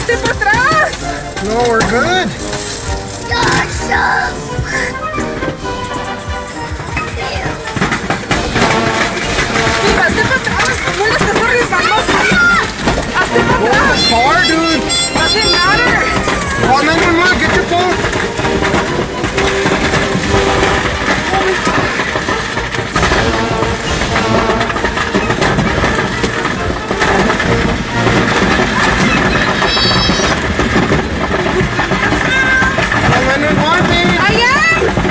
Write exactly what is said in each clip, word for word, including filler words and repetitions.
¡Hazte para atrás! No, we're good. Mira, hazte para atrás. ¿Cómo le estás arriesgando así? ¡Hazte para Oh, atrás! it's hard, dude. Doesn't matter. Oh, nine one one, get your phone. Oh, nine one one, baby. I am.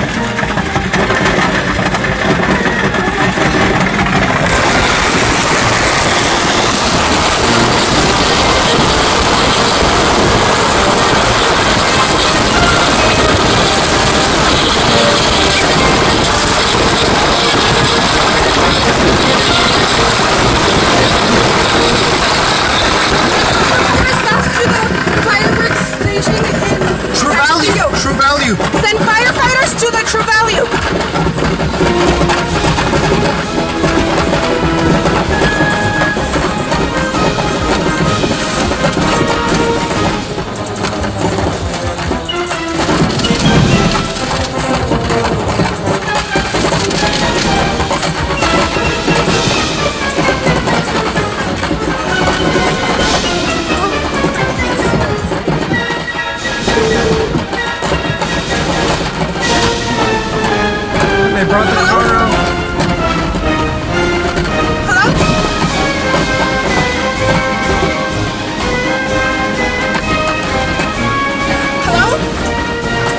True value, true value. Send firefighters to the True Value. They brought the car out. Hello? Hello?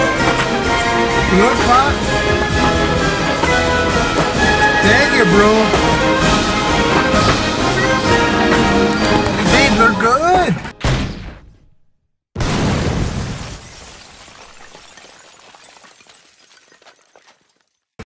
Look, Pop. Dang it, bro.